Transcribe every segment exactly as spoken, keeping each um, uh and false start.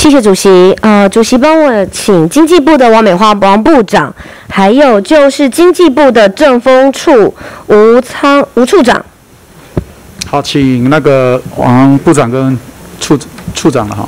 谢谢主席。呃，主席帮我请经济部的王美花王部长，还有就是经济部的政风处吴仓吴处长。 好，请那个王部长跟处处长了哈。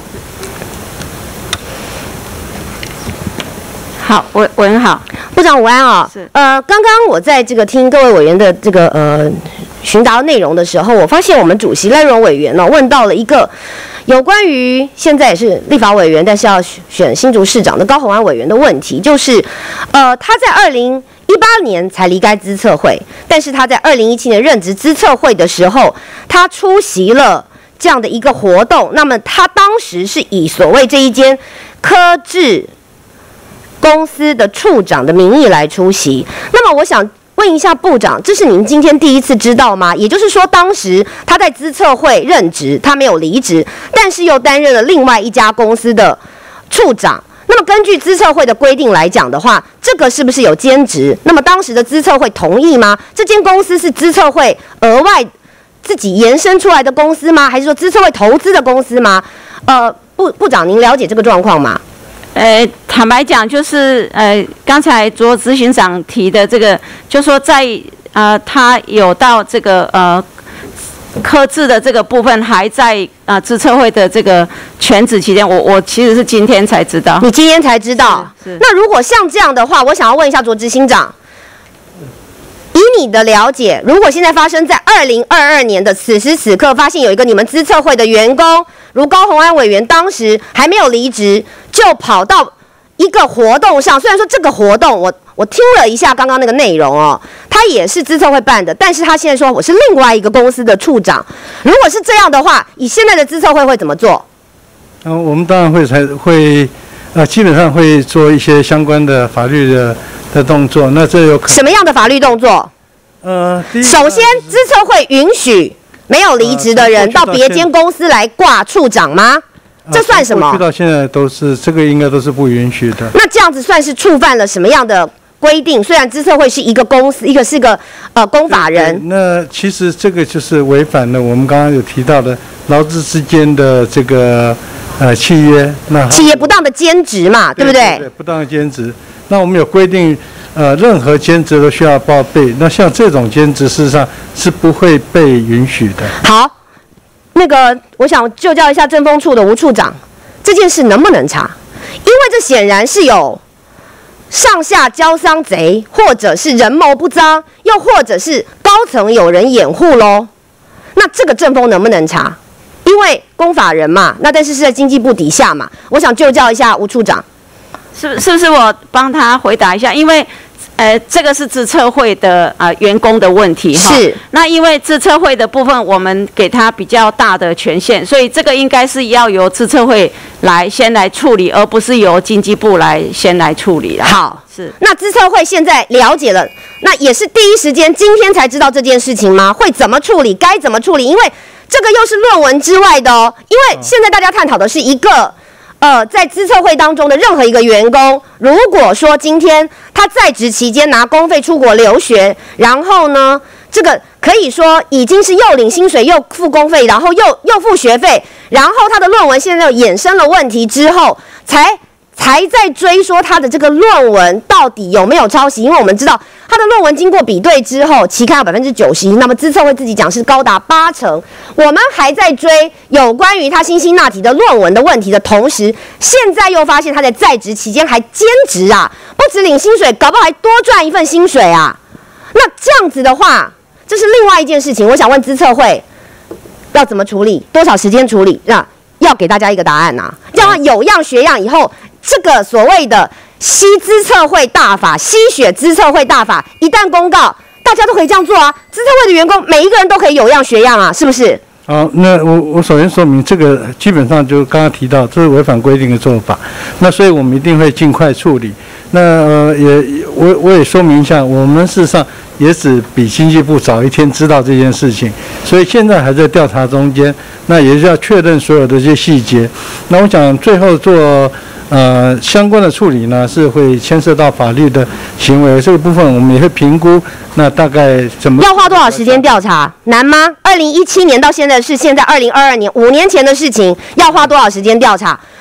好，委委员好， 部长午安啊。是。呃，刚刚我在这个听各位委员的这个呃询答内容的时候，我发现我们主席赖荣委员呢、哦、问到了一个有关于现在也是立法委员，但是要选新竹市长的高虹安委员的问题，就是呃他在二零一八年才离开资策会，但是他在二零一七年任职资策会的时候，他出席了这样的一个活动。那么他当时是以所谓这一间科智公司的处长的名义来出席。那么我想问一下部长，这是您今天第一次知道吗？也就是说，当时他在资策会任职，他没有离职，但是又担任了另外一家公司的处长。那么根据资策会的规定来讲的话，这个是不是有兼职？那么当时的资策会同意吗？这间公司是资策会额外自己延伸出来的公司吗？还是说资策会投资的公司吗？呃，部部长，您了解这个状况吗？ 呃，坦白讲，就是呃，刚才卓执行长提的这个，就说在呃，他有到这个呃科智的这个部分，还在啊资策会的这个全职期间，我我其实是今天才知道。 你今天才知道？是。是那如果像这样的话，我想要问一下卓执行长，以你的了解，如果现在发生在二零二二年的此时此刻，发现有一个你们资策会的员工，如高虹安委员当时还没有离职，就跑到一个活动上，虽然说这个活动我我听了一下刚刚那个内容哦，他也是资策会办的，但是他现在说我是另外一个公司的处长。如果是这样的话，以现在的资策会会怎么做？ 嗯、呃，我们当然会才会呃，基本上会做一些相关的法律的的动作。那这有可能什么样的法律动作？ 呃， 首先资策会允许没有离职的人到别间公司来挂处长吗？这算什么？ 过去到现在都是这个，应该都是不允许的。 那这样子算是触犯了什么样的规定？虽然资策会是一个公司，一个是个呃公法人。 那其实这个就是违反了我们刚刚有提到的劳资之间的这个呃契约。那企业不当的兼职嘛，对不对？ 对，对，不当的兼职。那我们有规定，呃，任何兼职都需要报备。那像这种兼职，事实上是不会被允许的。 好。那个，我想就教一下政风处的吴处长，这件事能不能查？因为这显然是有上下交相贼，或者是人谋不臧，又或者是高层有人掩护喽。那这个政风能不能查？因为公法人嘛，那但是是在经济部底下嘛。我想就教一下吴处长， 是是不是我帮他回答一下？因为呃，这个是资策会的啊、呃、员工的问题哈。是。那因为资策会的部分，我们给他比较大的权限，所以这个应该是要由资策会来先来处理，而不是由经济部来先来处理啦。 好， 是。 那资策会现在了解了，那也是第一时间今天才知道这件事情吗？会怎么处理？该怎么处理？因为这个又是论文之外的哦。因为现在大家探讨的是一个。呃，在资策会当中的任何一个员工，如果说今天他在职期间拿公费出国留学，然后呢，这个可以说已经是又领薪水又付公费，然后又又付学费，然后他的论文现在又衍生了问题之后，才才在追说他的这个论文到底有没有抄袭，因为我们知道他的论文经过比对之后，期刊有百分之九十一，那么资策会自己讲是高达八成。我们还在追有关于他辛辛那提的论文的问题的同时，现在又发现他在在职期间还兼职啊，不止领薪水，搞不好还多赚一份薪水啊。那这样子的话，这是另外一件事情。我想问资策会要怎么处理，多少时间处理？那要给大家一个答案呐、啊，这样有样学样以后。这个所谓的吸资策会大法、吸血资策会大法，一旦公告，大家都可以这样做啊。资策会的员工每一个人都可以有样学样啊，是不是？ 好，那我我首先说明，这个基本上就刚刚提到，这是违反规定的做法。那所以我们一定会尽快处理。那呃也我我也说明一下，我们事实上也只比经济部早一天知道这件事情，所以现在还在调查中间。那也是要确认所有的这些细节。那我想最后做。呃，相关的处理呢是会牵涉到法律的行为，这个部分我们也会评估。那大概怎么？ 要花多少时间调查？难吗？二零一七年到现在是现在二零二二年，五年前的事情，要花多少时间调查？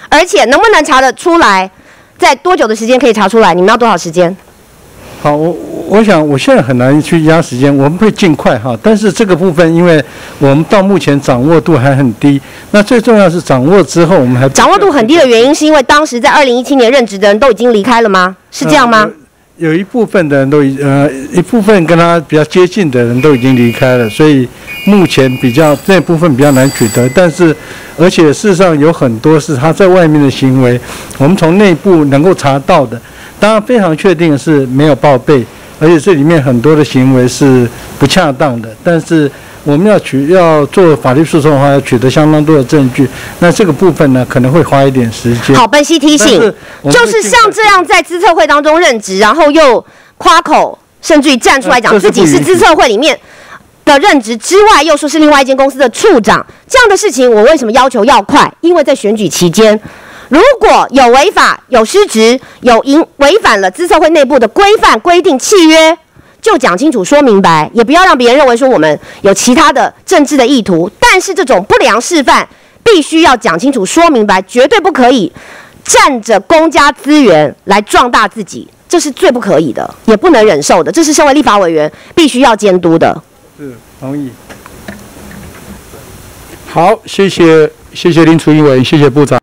而且能不能查得出来，在多久的时间可以查出来？你们要多少时间？ 好，我我想我现在很难去压时间，我们会尽快哈。但是这个部分，因为我们到目前掌握度还很低，那最重要是掌握之后，我们还掌握度很低的原因，是因为当时在二零一七年任职的人都已经离开了吗？是这样吗？呃有一部分的人都已呃一部分跟他比较接近的人都已经离开了，所以目前比较这部分比较难取得。但是，而且事实上有很多是他在外面的行为，我们从内部能够查到的。当然非常确定是没有报备，而且这里面很多的行为是不恰当的。但是我们要取要做法律诉讼的话，要取得相当多的证据。那这个部分呢，可能会花一点时间。 好，本席提醒，就是像这样在资策会当中任职，然后又夸口，甚至于站出来讲自己是资策会里面的任职之外，又说是另外一间公司的处长，这样的事情，我为什么要求要快？因为在选举期间。如果有违法、有失职、有违违反了资策会内部的规范、规定、契约，就讲清楚、说明白，也不要让别人认为说我们有其他的政治的意图。但是这种不良示范必须要讲清楚、说明白，绝对不可以占着公家资源来壮大自己，这是最不可以的，也不能忍受的。这是身为立法委员必须要监督的。 是，同意。 好，谢谢谢谢林楚英委员，谢谢部长。